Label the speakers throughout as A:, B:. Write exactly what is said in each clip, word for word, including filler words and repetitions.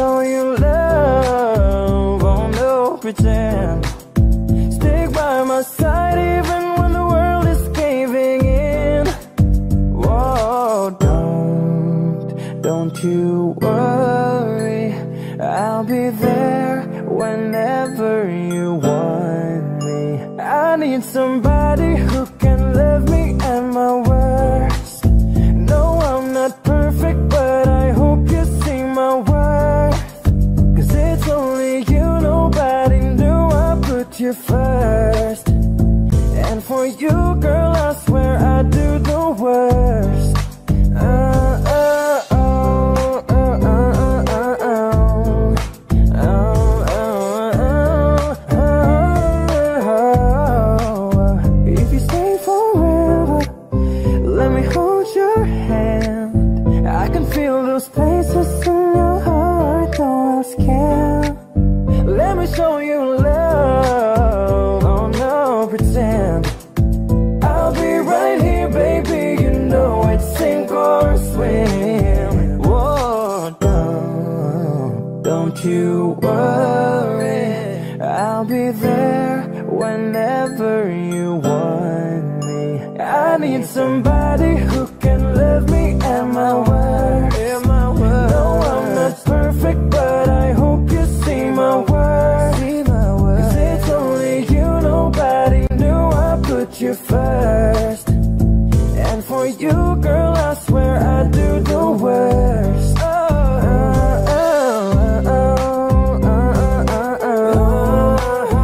A: show you love, oh no pretend. Stick by my side even when the world is caving in. Whoa, don't, don't you worry, I'll be there whenever you want me. I need somebody who can love me at my worst. No, I'm not perfect, but I hope you see my worth. Cause it's only you, nobody knew I put you first. And for you, girl, I swear I do the worst. uh, uh, oh, uh, uh, uh, uh, oh. Oh, oh, oh, oh, oh. If you stay forever, let me hold your hand. I can feel those places in your heart, no else can. Let me show you love, oh no pretend. I'll be right here, baby, you know it's sink or swim. Whoa, don't, don't you worry, I'll be there whenever you want me. I need somebody who can love me at my worst. No, I'm not perfect, but I hope you see my worth. Cause it's only you, nobody knew I put you first. And for you, girl, I swear I do the worst. Oh, oh, oh, oh, oh, oh, oh,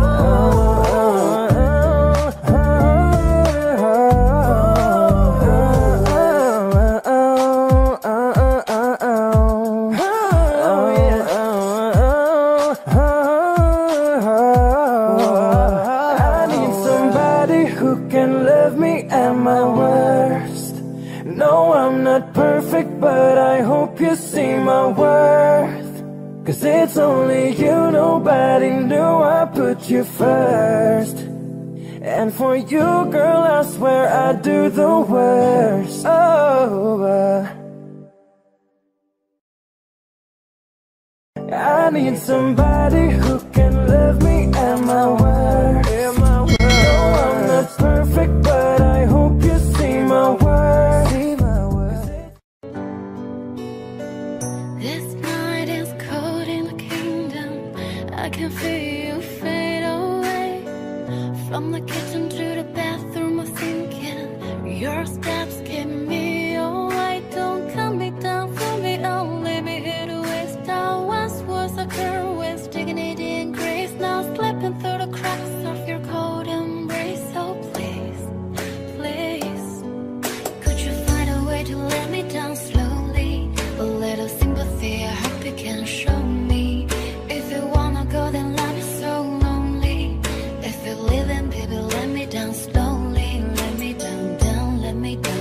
A: I need somebody who can love me at my worst. No, I'm not perfect, but I hope you see my worth. Cause it's only you, nobody knew I put you first. And for you, girl, I swear I do the worst. Oh, uh, I need somebody who can love me at my worst. No, I'm not perfect, but I hope you see my worth.
B: This night is cold in the kingdom. I can feel you fade away. From the kitchen to the bathroom, I'm thinking your steps keep me away. Don't cut me down, for me, don't leave me here to waste. I once was a girl with dignity and grace, now slipping through the cracks of your cold embrace. So please, please, could you find a way to let me down slowly? A little sympathy, I hope you can show me. If you wanna go, then life is so lonely. If you're leaving, baby, let me down slowly. Let me down, down, let me down.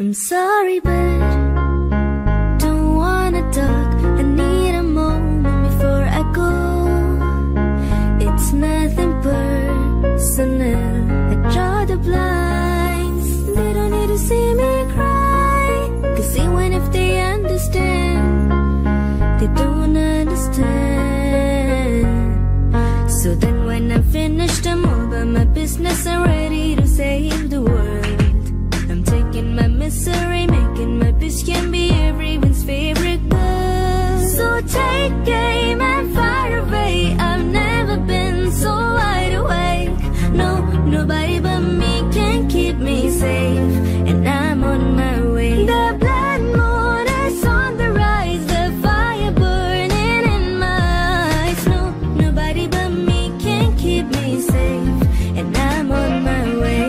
B: I'm sorry, but don't wanna talk. I need a moment before I go. It's nothing personal. I draw the blinds. They don't need to see me cry, 'cause even if they understand, they don't understand. So then when I'm finished, I'm all about my business. I'm ready to save the world. I'm taking my misery, making my bitch can be everyone's favorite girl. So take aim and fire away. I've never been so wide awake. No, nobody but me can keep me safe, and I'm on my way. The blood moon is on the rise, the fire burning in my eyes. No, nobody but me can keep me safe, and I'm on my way.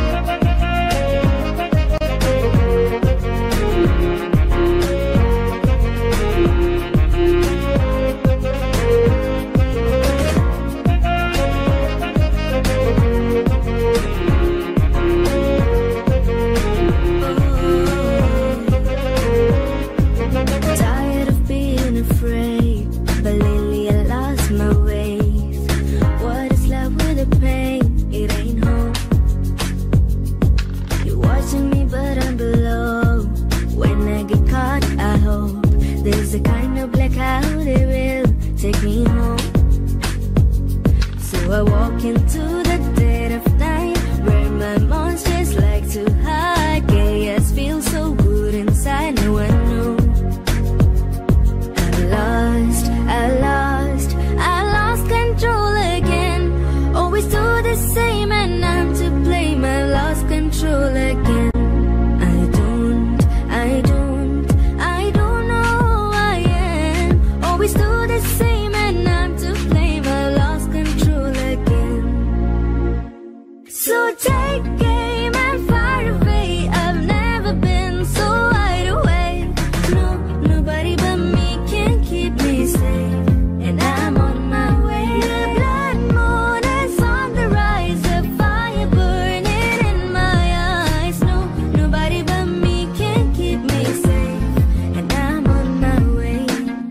B: Tired of being afraid, but lately I lost my ways. What is love with the pain? It ain't home. You're watching me, but I'm below. When I get caught, I hope there's a kind of blackout that will take me home. So I walk into the dead of night, where my monsters like to hide. Chaos feels so good inside. Now I know I lost, I lost, I lost control again. Always do the same and I'm to blame. I lost control again. I don't, I don't, I don't know who I am. Always do the same and I'm to blame. I lost control again. So take aim and fire away. I've never been so wide awake. No, nobody but me can keep me safe, and I'm on my way. The blood moon is on the rise, the fire burning in my eyes. No, nobody but me can keep me safe, and I'm on my way.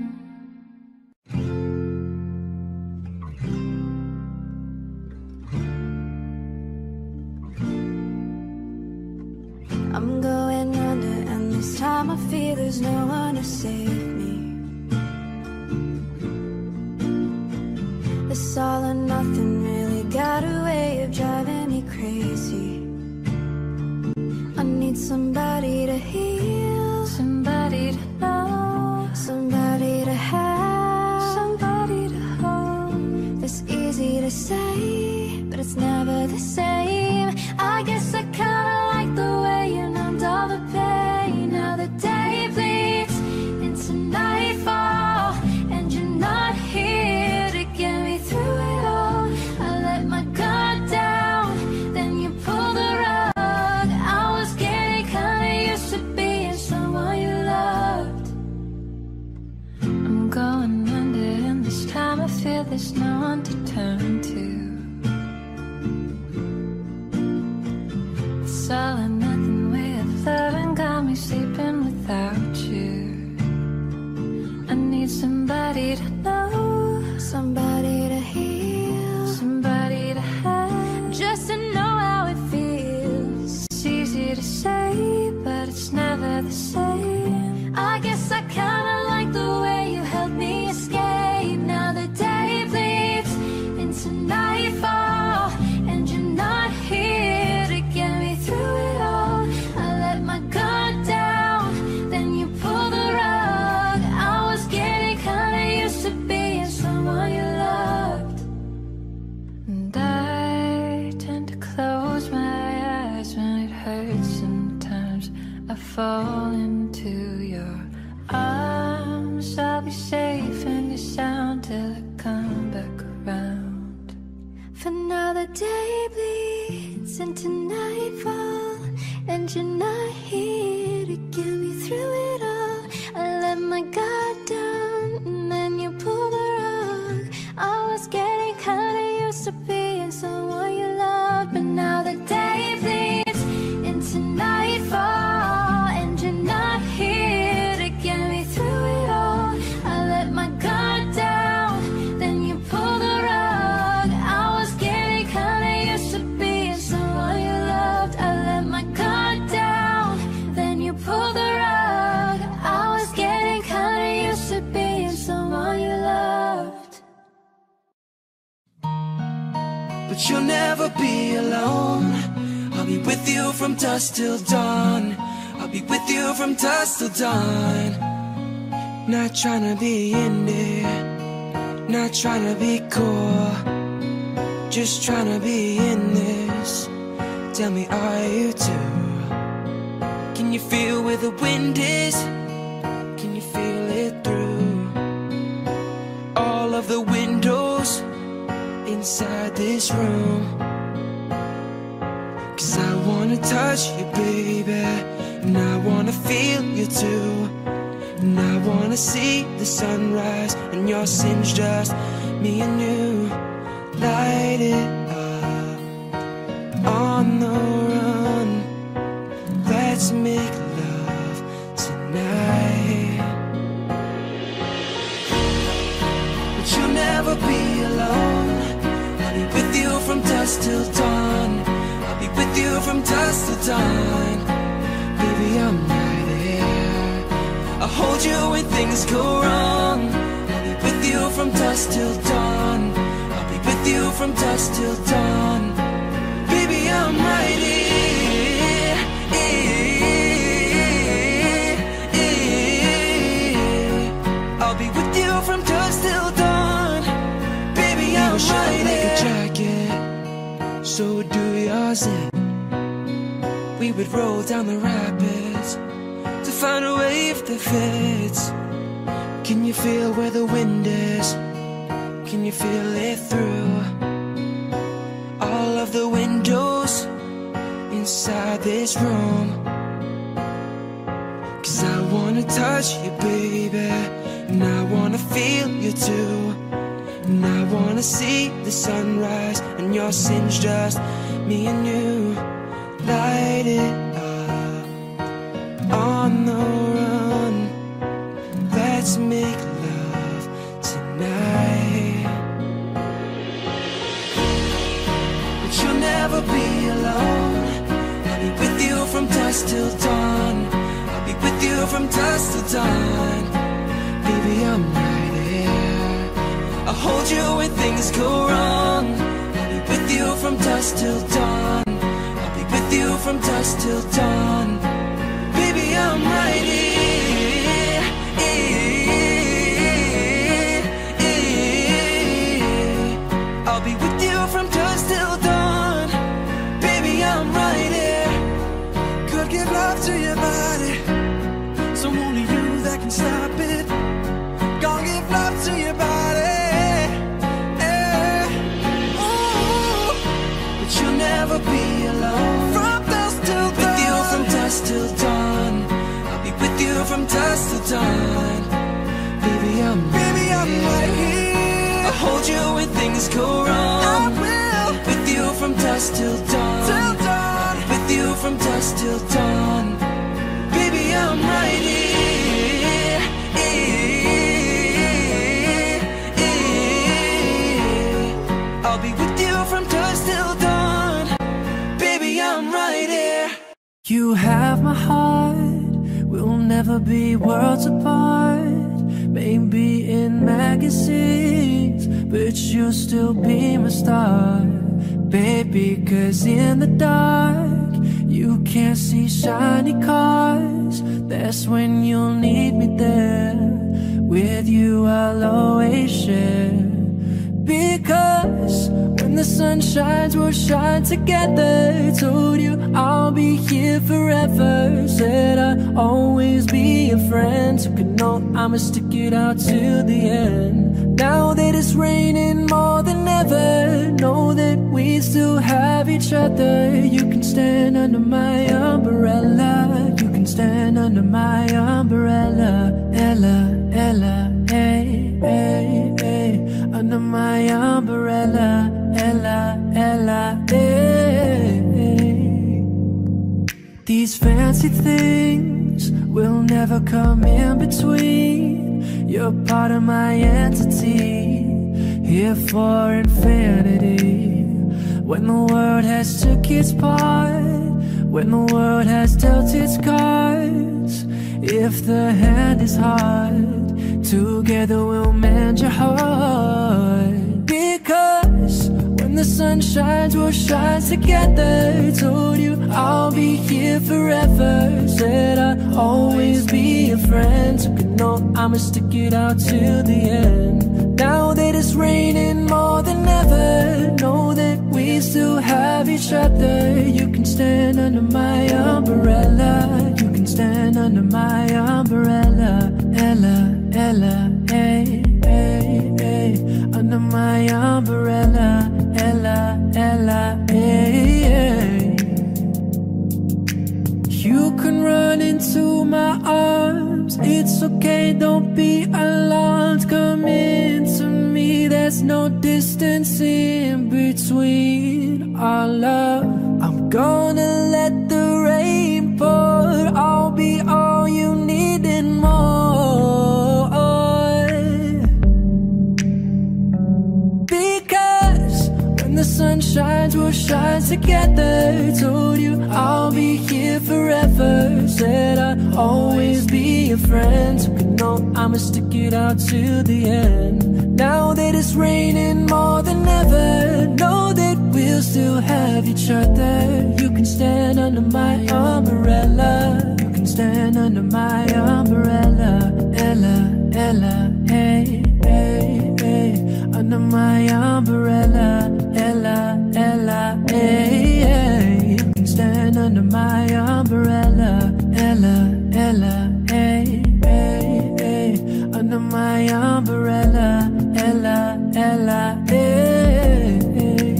B: I'm going under, and this time I feel there's no one to save me. This all or nothing really got a way of driving me crazy. I need somebody to heal, somebody to know, somebody to have, somebody to hold. It's easy to say, but it's never the same. I guess I kinda like the way you numbed all the pain. Now the day bleeds into nightfall, and you're not here to get me through it all. I let my guard down, then you pulled the rug. I was getting kinda used to being someone you loved. I'm going under, and this time I feel there's no one to turn to. It's all or nothing way of loving, got me sleeping without you. I need somebody to know, somebody to heal, somebody to have, just to know how it feels. It's easy to say, but it's never the same. I guess I kinda like the way you helped me escape. Now the day bleeds into nightfall, and you're not here to get me through it all. I let my guard down, then you pulled the rug. I was getting kinda used to being someone you loved. And I tend to close my eyes when it hurts. Sometimes I fall into your arms. I'll be safe in your sound till I come back around. For now the day bleeds into nightfall, and you're not here to get me through it all. I let my guard down, and then you pulled the rug. I was getting kinda used to being someone you loved, but now the day bleeds into nightfall,
A: never be alone. I'll be with you from dusk till dawn. I'll be with you from dusk till dawn. Not trying to be in there, not trying to be cool, just trying to be in this. Tell me, are you too? Can you feel where the wind is? Can you feel it through all of the windows inside this room? 'Cause I wanna touch you, baby, and I wanna feel you too. And I wanna see the sunrise and your sins, just me and you. Light it up on the run. Let's make love tonight. But you'll never be alone. I'll be with you from dusk till dawn. I'll be with you from dusk till dawn. Baby, I'm right here. I'll hold you when things go wrong. I'll be with you from dusk till dawn. I'll be with you from dusk till dawn. Baby, I'm right here. I'll be with you from dusk till dawn. Baby, I'm right here. Like a jacket, so do yours in. We would roll down the rapids to find a wave that fits. Can you feel where the wind is? Can you feel it through all of the windows inside this room? 'Cause I wanna touch you, baby, and I wanna feel you too. And I wanna see the sunrise and your sins, just me and you. Light it up on the run. Let's make love tonight. But you'll never be alone. I'll be with you from dusk till dawn. I'll be with you from dusk till dawn. Baby, I'm right here. I'll hold you when things go wrong. I'll be with you from dusk till dawn. I'll be with you from dusk till dawn. Baby, I'm right here. I'll be with you from dusk till dawn. Baby, I'm right here. Could give love to your body, so only you that can stop it. Gonna give love to your body, yeah. Ooh. But you'll never be alone. From dusk till dawn. With you from dusk till dawn. I'll be with you from dusk till dawn. Baby, I'm Baby, I'm right here. I'll hold you when things go wrong. I will. With you from dusk till dawn. Till dawn. With you from dusk till dawn. Baby, I'm right here. I'll be with you from dusk till dawn. Baby, I'm right here. You have my heart. We'll never be worlds apart. Maybe in magazines, but you'll still be my star. Baby, 'cause in the dark you can't see shiny cars. That's when you'll need me there. With you I'll always share. Because when the sun shines, we'll shine together. Told you I'll be here forever. Said I'll always be a friend. So could know I'ma stick it out till the end. Now that it's raining more than ever, know that we still have each other. You can stand under my umbrella. You can stand under my umbrella. Ella, Ella, hey, hey, hey. Under my umbrella. Ella, Ella, hey, hey. These fancy things will never come in between. You're part of my entity, here for infinity. When the world has took its part, when the world has dealt its cards, if the hand is hard, together we'll mend your heart. Because when the sun shines, we'll shine together. Told you I'll be here forever. Said I'd always be a friend. Took a note, I'ma stick it out till the end. Now that it's raining more than ever, know that we still have each other. You can stand under my umbrella. You can stand under my umbrella. Ella, Ella, hey, hey, hey. Under my umbrella. Ella, Ella, hey, hey. You can run into my arms. It's okay, don't be alarmed. Come into me, there's no distance in between our love. I'm gonna let the rain pour. I'll be all you need and more. Because when the sun shines, we'll shine together. Told you I'll be here forever. Said I'd always be a friend. Took a note, I'ma stick it out till the end. Now that it's raining more than ever, know that we'll still have each other. You can stand under my umbrella. You can stand under my umbrella. Ella, Ella, hey, hey, hey. Under my umbrella. Ella, Ella, hey, hey. You can stand under my umbrella. Ella, Ella, hey, hey, hey. Under my umbrella. Ella, Ella, hey, hey.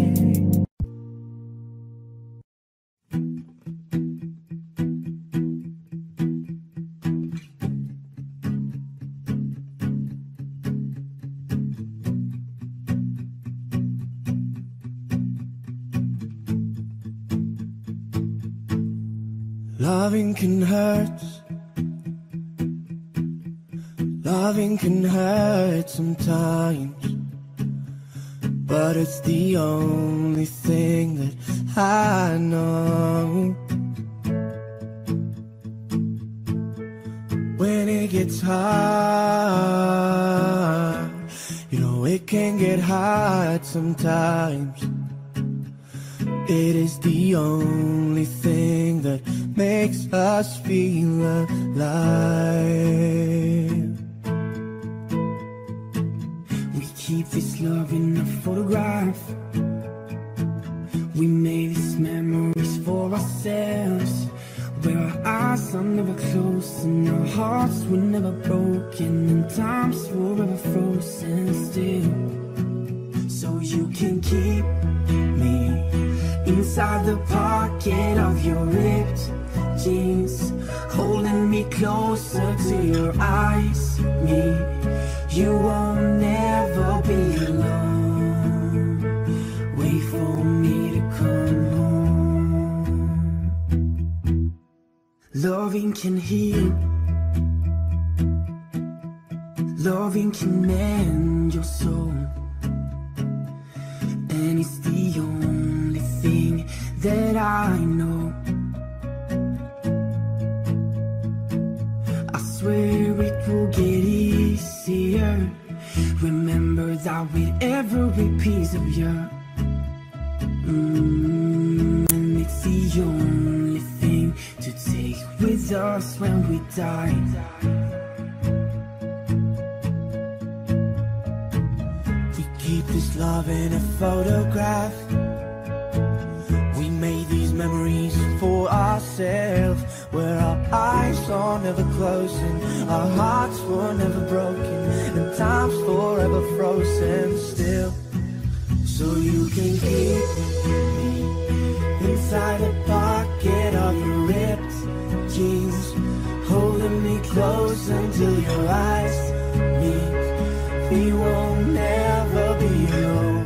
A: Loving can hurt. Loving can hurt sometimes, but it's the only thing that I know. When it gets hard, you know it can get hard sometimes. It is the only thing that makes us feel alive. We keep this love in a photograph. We made these memories for ourselves, where our eyes are never closed and our hearts were never broken and time's forever frozen still. So you can keep me inside the pocket of your ripped jeans, holding me closer to your eyes. Me, you won't never be alone. Wait for me to come home. Loving can heal. Loving can mend your soul. And it's the only thing that I know. I swear it will get easier. Remember that with every piece of you. mm, And it's the only thing to take with us when we die. Keep this love in a photograph. We made these memories for ourselves, where our eyes are never closing, our hearts were never broken, and time's forever frozen still. So you can keep me inside the pocket of your ripped jeans, holding me close until your eyes meet. We won't never be alone.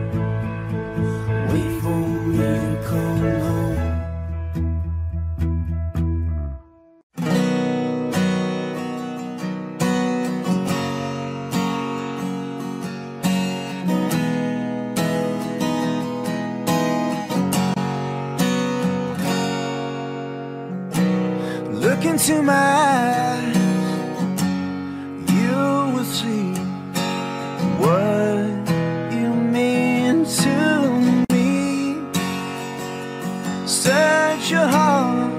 A: Wait for me to come home. Look into my eyes, you will see what you mean to me. Search your heart,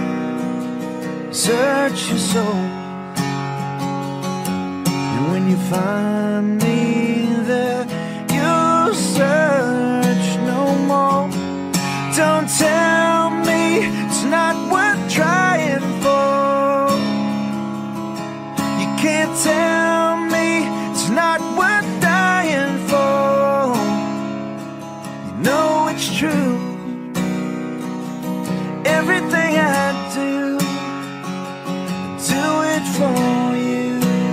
A: search your soul, and when you find me there, you'll search no more. Don't tell me it's not worth trying for. You can't tell me it's not worth dying for. You know it's true. Everything I do, I do it for you.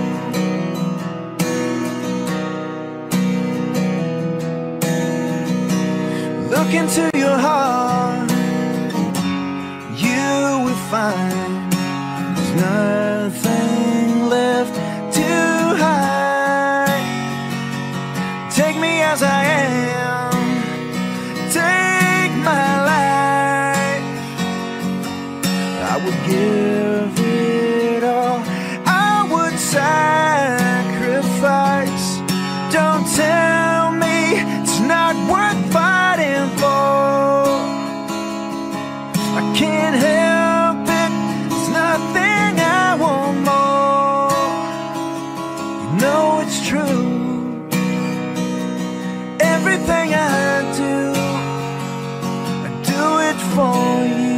A: Look into your heart, you will find there's nothing left to hide. Take me as I am, take my life. I would give it all, I would sacrifice. Don't tell me it's not worth fighting for. I can't help it, it's nothing I want more. You know it's true. Everything I do, I do it for you.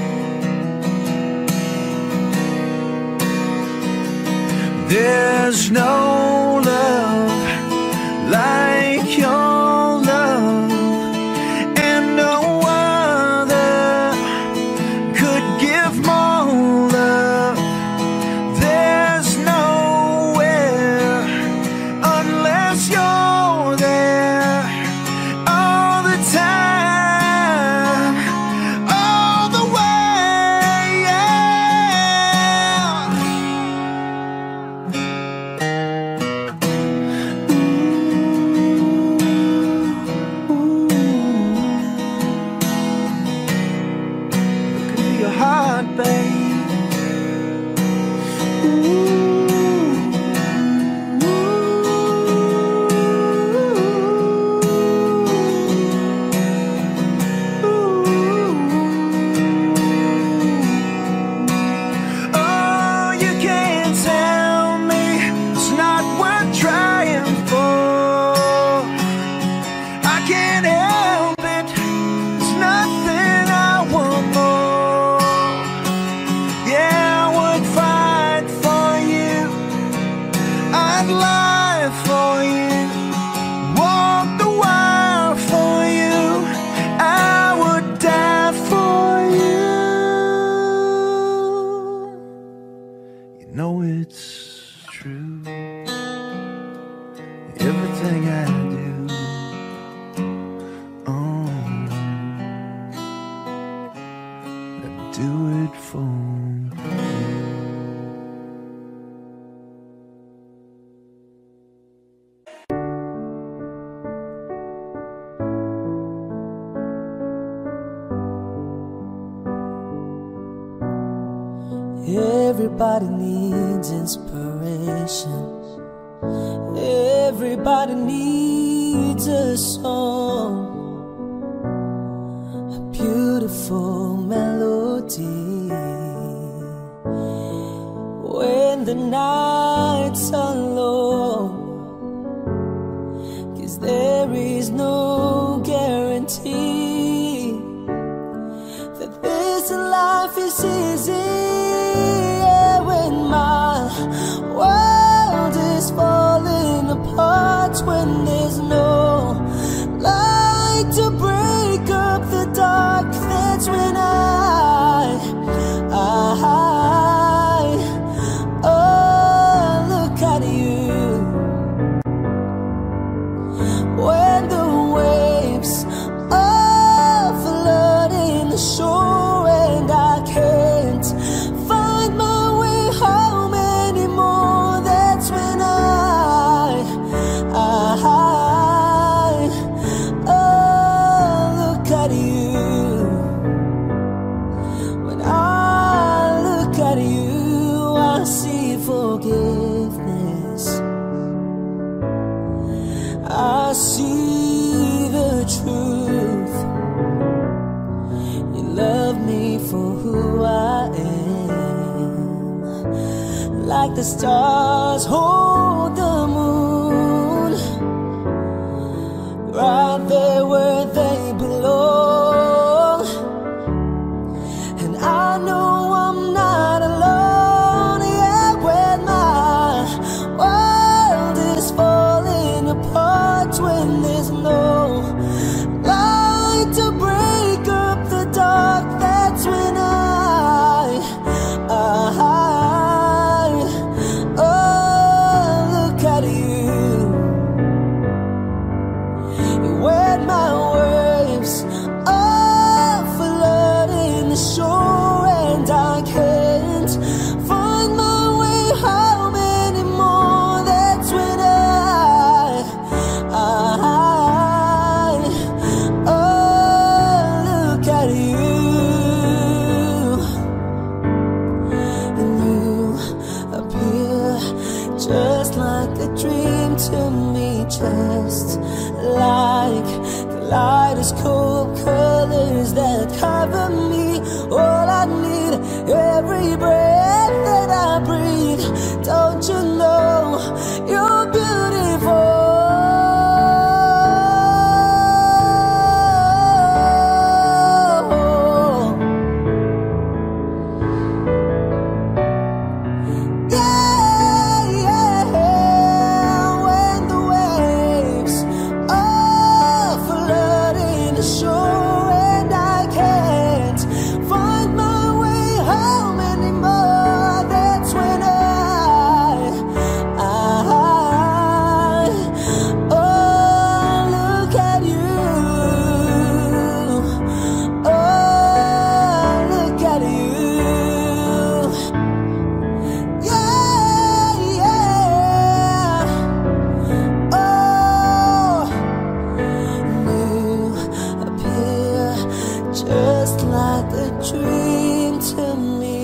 A: There's no love like your love, and no other could give more love. There's nowhere unless you're there all the time, all the way, yeah. Look into your heart, babe. Oh, you can't tell me it's not worth trying for. I can't help it, it's nothing I want more. Yeah, I would fight for you, I'd lie for you, walk the wire for you, I would die for you. You know it's true. Everything I do, oh, I do it for you.
C: Everybody needs inspiration. Everybody needs a song, a beautiful melody. When the nights are long, 'cause there is no guarantee that this life is easy. Yeah, when my world is falling apart, when there's no light to break up the dark, that's when I, I, oh, look at you. When the waves are flooding the shore and I can't find my way home anymore, that's when I, I, oh, look at you. for who I am. Like the stars hold the moon, right there where they belong. And I know I'm not alone, yeah, when my world is falling apart, when there's no light to break up the dark. That's when I, I, oh, look at you. When my waves are flooding the shore and I can't find my way home anymore, that's when I, I, oh, look at you. And you appear just like a dream to me, just like kaleidoscope colors that cover me. All I need, every breath that I breathe. Don't you know you're beautiful? Just like a dream to me.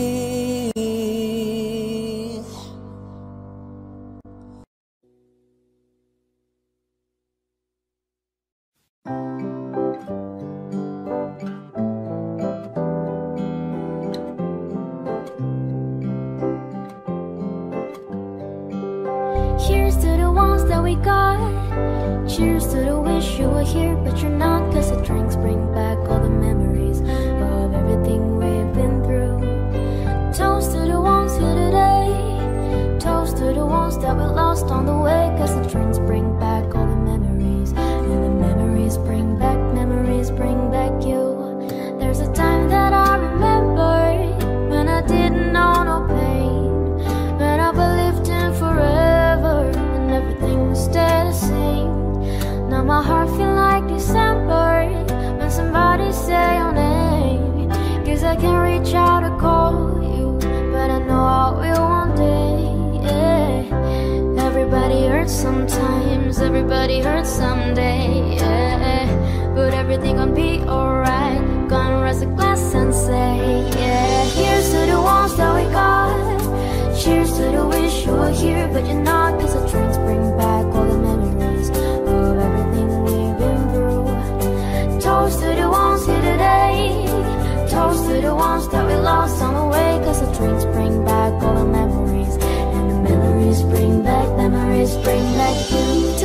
B: Cheers to the ones that we got. Cheers to the wish you were here, but you're not. Cause the drinks bring back all the memories of everything we've been through. Toast to the ones here today. Toast to the ones that we lost on the way. Cause the drinks bring back all the memories, and the memories bring back, memories bring back you. There's a time that I remember when I didn't know no pain, when I believed in forever and everything would stay the same. Now my heart feel like December when somebody say your name. Cause I can't reach out to call you, but I know I will one day, yeah. Everybody hurts sometimes, everybody hurts someday, yeah. But everything gon' be alright. Gonna raise a glass and say, yeah. Here's to the ones that we got. Cheers to the wish you were here, but you're not. Cause the drinks bring back all the memories of everything we've been through. Toast to the ones here today. Toast to the ones that we lost on the way. Cause the drinks bring back all the memories, and the memories bring back, memories bring back you.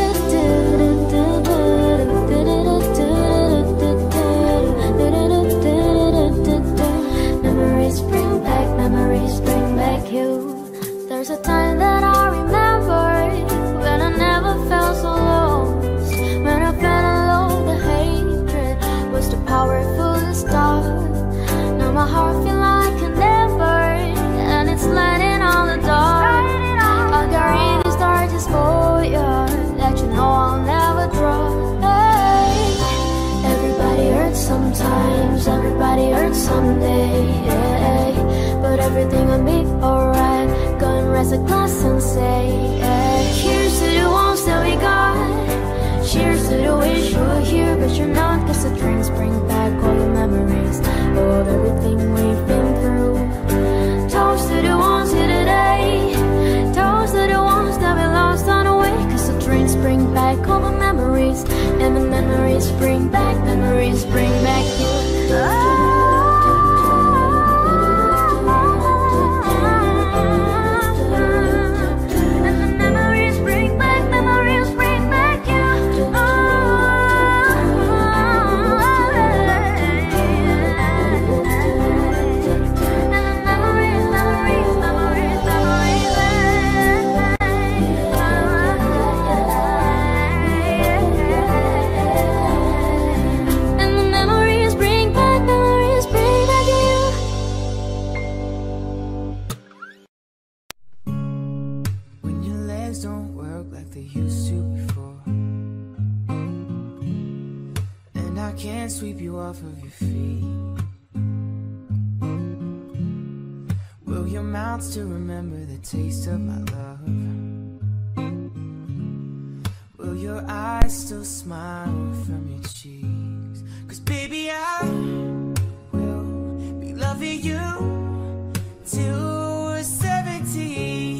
B: Memories bring back, memories bring back you. There's a time that I remember when I never felt so lost, when I felt alone, the hatred was too powerful to stop. Now my heart feel like an ember, and it's lighting on the dark. I'll carry these torches for you, let you know I'll never drop. Hey, everybody hurts sometimes, everybody hurts someday, yeah. But everything will be alright. Gonna raise a glass and say, yeah. Cheers to the ones that we got. Cheers to the wish you were here, but you're not. Cause the drinks bring back all the memories of everything we've been through. Toast to the ones here today. Toast to the ones that we lost on the way. Cause the drinks bring back all the memories, and the memories bring back, memories bring back you. Oh.
A: amounts to remember the taste of my love? Will your eyes still smile from your cheeks? 'Cause baby, I will be loving you till we're seventeen.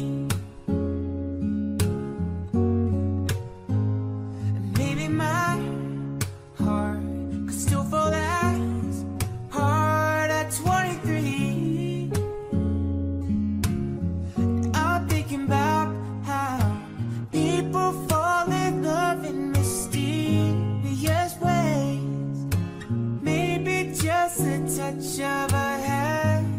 A: And maybe my heart could still fall as hard at twenty-three. I'm thinking about how people fall in love in mysterious ways. Maybe just a touch of a hand.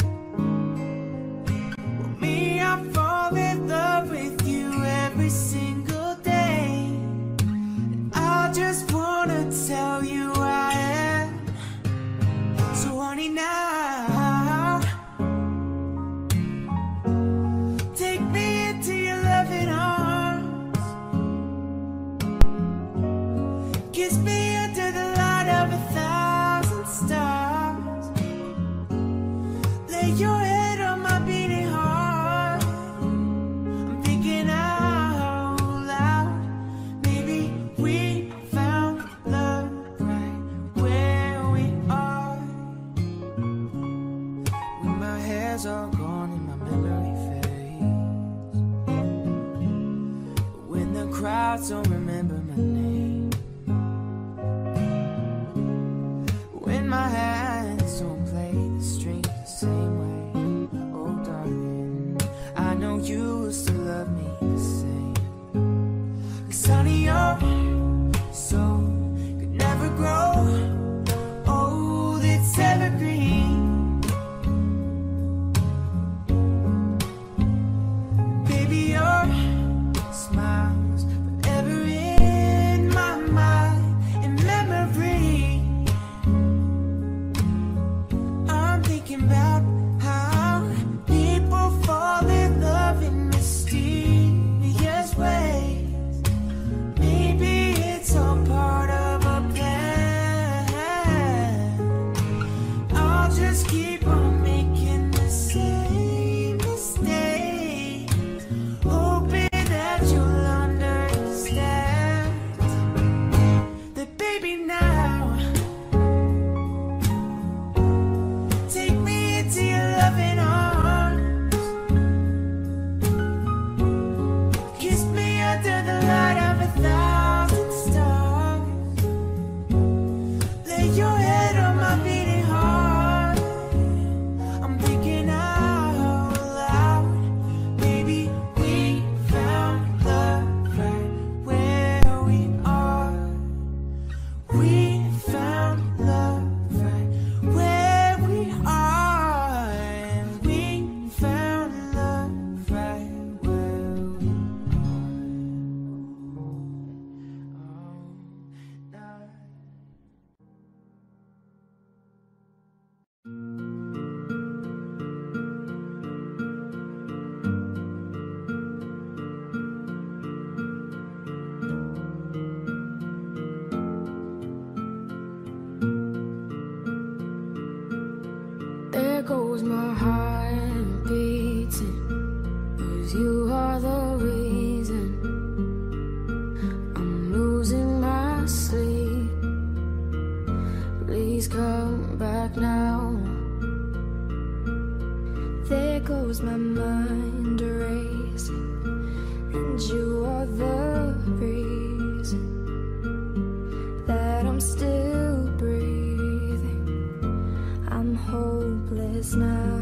A: Well, me, I fall in love with you every single day. And I just wanna tell you I am. So honey, now take me into your loving arms. Kiss me under the light of a thousand stars. Lay your head on my beating heart. I'm thinking out loud. Maybe we found love right where we are. When my hair's all gone and my memory fades, when the crowds don't remember my name, when my hands don't play the strings the same way. Oh darling, I know you will still love me the same. 'Cause honey, your soul could never grow old, it's evergreen. Baby, your smile's forever in my mind and memory. I'm thinking about how people fall in love in mysterious ways. Maybe it's all part of a plan. I'll just keep on making the same mistakes, hoping that you'll understand that baby, now take me into your loving arms. Kiss me under the light of a thousand stars. Lay your head on my beating heart. I'm thinking out loud. Maybe we found love right where we are. We found love right where we are. And we found love right where we are.
B: There goes my heart beating, 'cause you are the reason I'm losing my sleep. Please come back now. There goes my mind racing, and you are the reason that I'm still breathing. I'm hopeless now.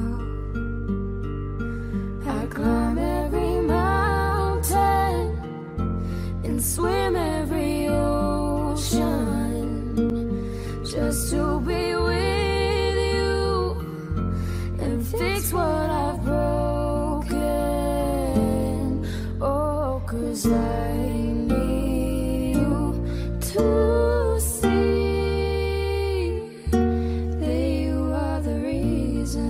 B: I climb every mountain and swim every ocean just to be with you and fix what I've broken. Oh, 'cause I need you to see that you are the reason.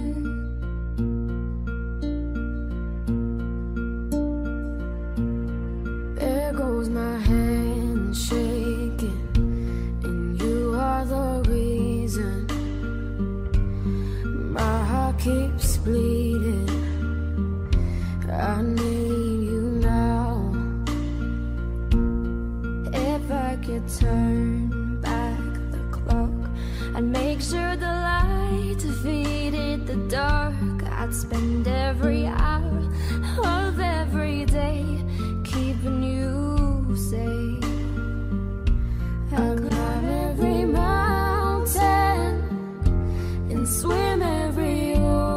B: There goes my hand shaking, and you are the reason my heart keeps bleeding. picture the light, defeated the dark. I'd spend every hour of every day keeping you safe. I'd climb every mountain and swim every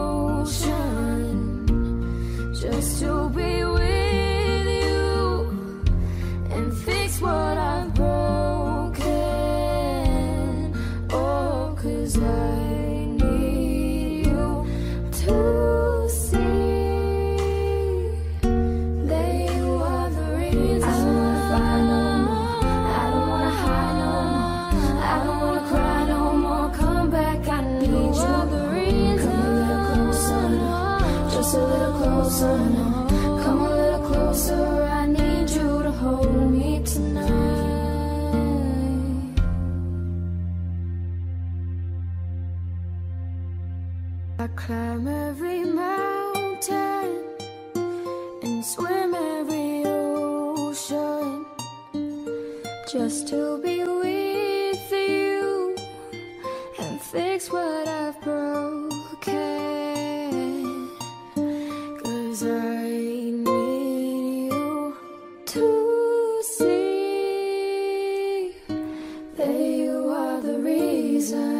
B: ocean just to be with you and fix what I've broken. Oh, 'cause I need you to see that you are the reason. I don't wanna fight no more, I don't wanna hide no more, I don't wanna cry no more. Come back, I need you. You are the reason. Come a little closer, just a little closer. Come a little closer, I need you to hold me tonight. I climb every mountain and swim every ocean just to be with you and fix what I've broken. 'Cause I need you to see that you are the reason.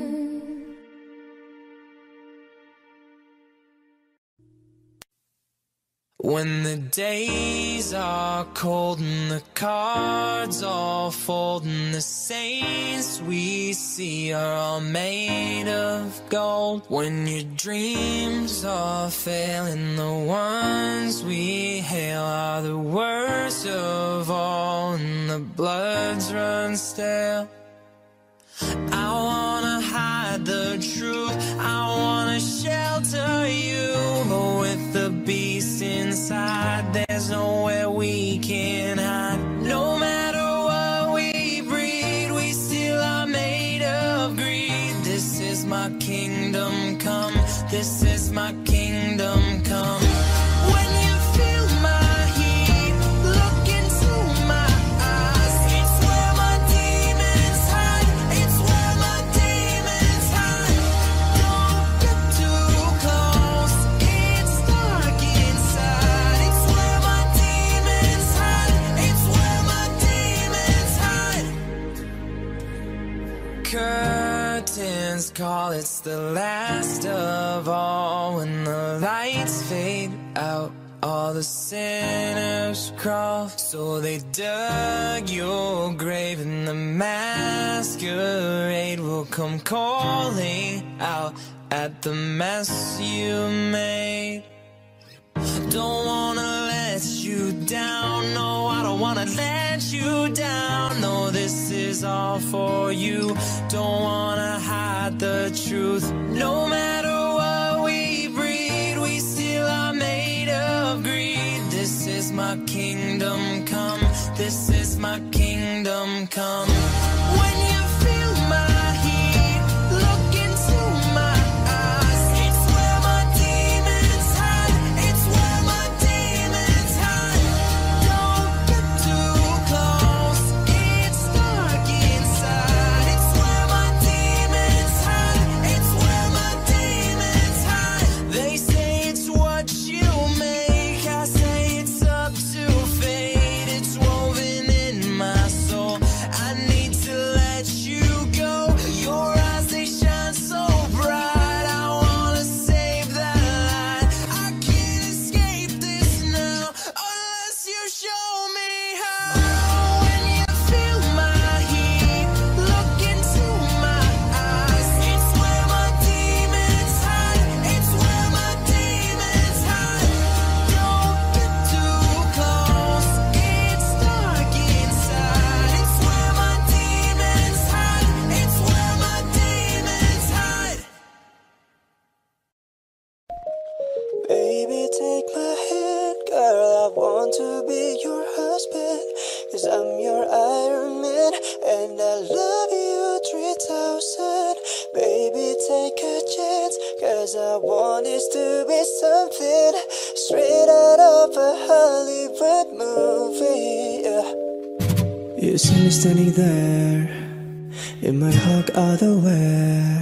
A: When the days are cold and the cards all fold and the saints we see are all made of gold, when your dreams are failing, the ones we hail are the worst of all, and the bloods run stale. I wanna hide the truth, I wanna shelter you, but with the beast inside, there's nowhere we can hide. No matter what we breed, we still are made of greed. This is my kingdom come, this is my kingdom come. When you feel my heat, look into my eyes. It's where my demons hide, it's where my demons hide. Don't get too close, it's dark inside. It's where my demons hide, it's where my demons hide. Curtains call, it's the last of all. When the lights fade out, all the sinners crawl. So they dug your grave and the masquerade will come calling out at the mess you made. Don't wanna let you down, no, I don't wanna let you down. No, this is all for you, don't wanna hide the truth. No matter what we breed, we still are made of greed. This is my kingdom come, this is my kingdom come. When you feel my heat, look into my eyes. It's where my demons hide, it's where my demons hide. Don't get too close, it's dark inside. It's where my demons hide, it's where my demons hide. They say it's what you make, I say it's up to fate. It's woven in my soul, I need to let you go. Your eyes, they shine so bright, I wanna save that light. I can't escape this now, unless you show me how. When you feel my heat, look into my eyes. It's where my demons hide, it's where my demons hide. Don't get too close, it's dark inside. It's where my demons hide, it's where my demons hide.
C: Baby, take my hand, girl, I want to be your husband. 'Cause I'm your Iron Man, and I love you three thousand. Baby, take a chance, 'cause I want this to be something straight out of a Hollywood movie. Yeah. You see me standing there, in my hug all the way.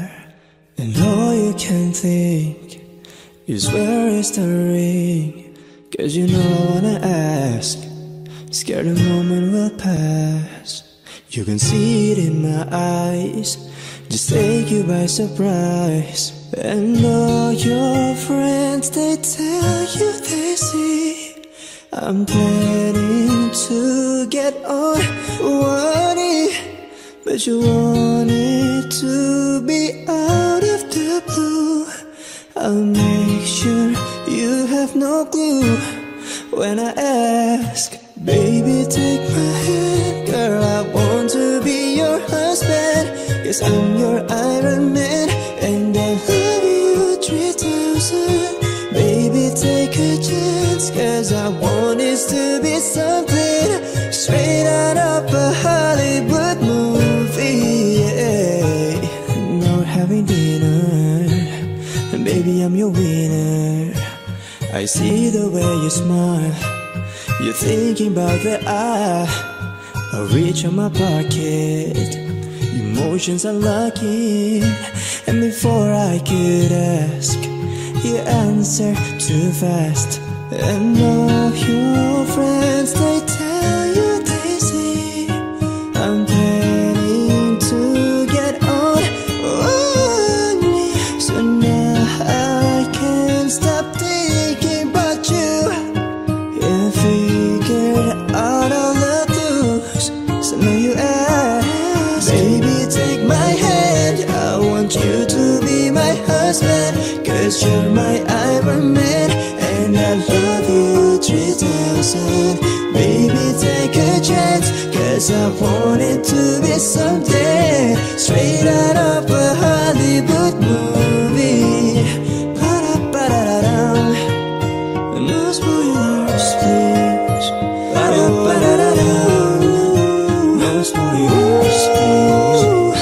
C: And all you can think is where is the ring? Cause you know I wanna ask, scared the moment will pass. You can see it in my eyes, just take you by surprise. And all your friends, they tell you they see I'm planning to get on one knee, but you want it to be out of the blue. I'll make sure you have no clue when I ask. Baby, take my hand, girl, I want to be your husband. Cause I'm your Iron Man, and I love you three thousand. Baby, take a chance, cause I want this to be something straight out of a Hollywood movie, yeah. Now we're having dinner, and baby, I'm your winner. I see the way you smile, you're thinking about the eye. I reach on my pocket, emotions are locking. And before I could ask, you answer too fast. And all your friends, they tell you they see I'm planning to get on one knee. So now I can't stop thinking about you. You figured out all the clues, so now you ask. Baby, take my hand, I want you to be my husband. Cause you're my Iron Man, and I love you three thousand. Baby, take a chance, cause I want it to be something straight out of a Hollywood movie. Ba-da-ba-da-da-dum. No spoilers, please. Ba-da-ba-da-da-dum. No spoilers, please.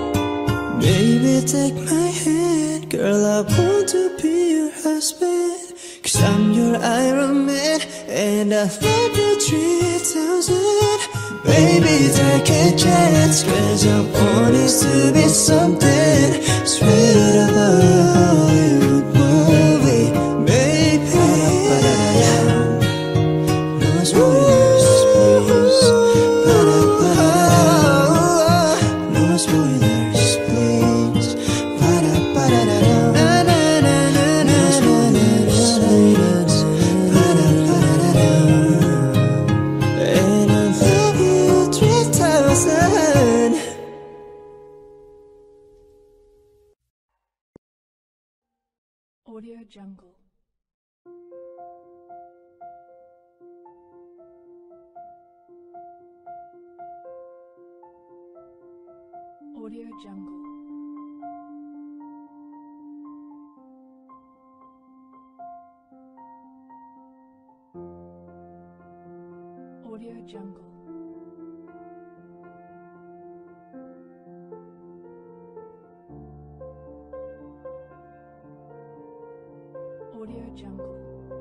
C: Baby, take my hand, girl, I want to be your husband. Cause I'm your Iron Man, and I love you three thousand. Baby, take a chance, cause I want it to be something straight out of a Hollywood movie. Baby, no spoilers, please. No spoilers, please. And I love you three thousand.
D: Audio Jungle. Audio Jungle. Audio Jungle. Audio Jungle.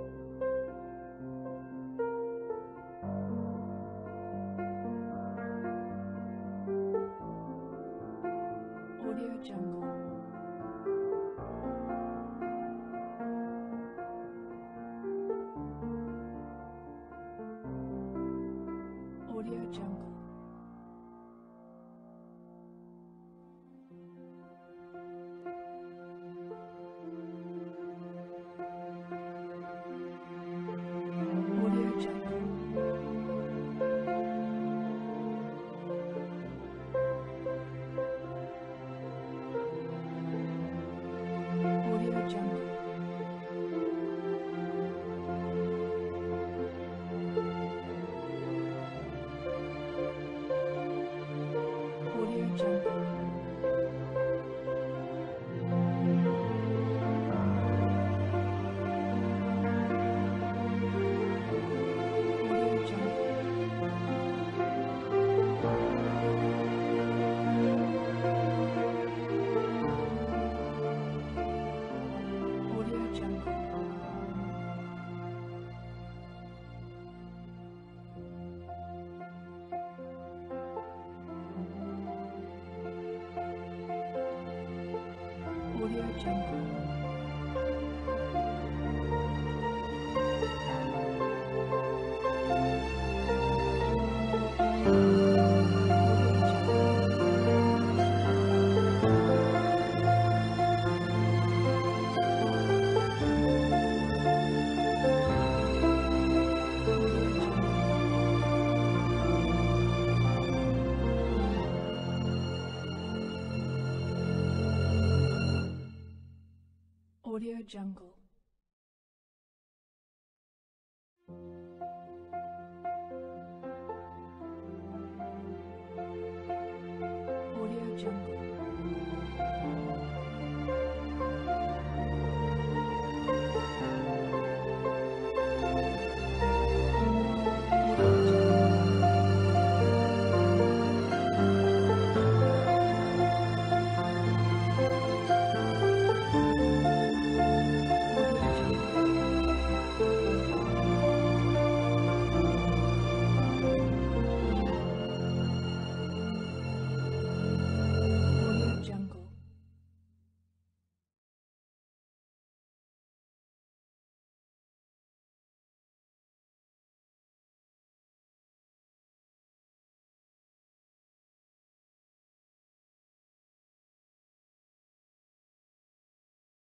D: Audio Jungle. Audio Jungle. Audio Jungle. Audio Jungle. Audio Jungle. Audio Jungle. Audio Jungle. Audio Jungle.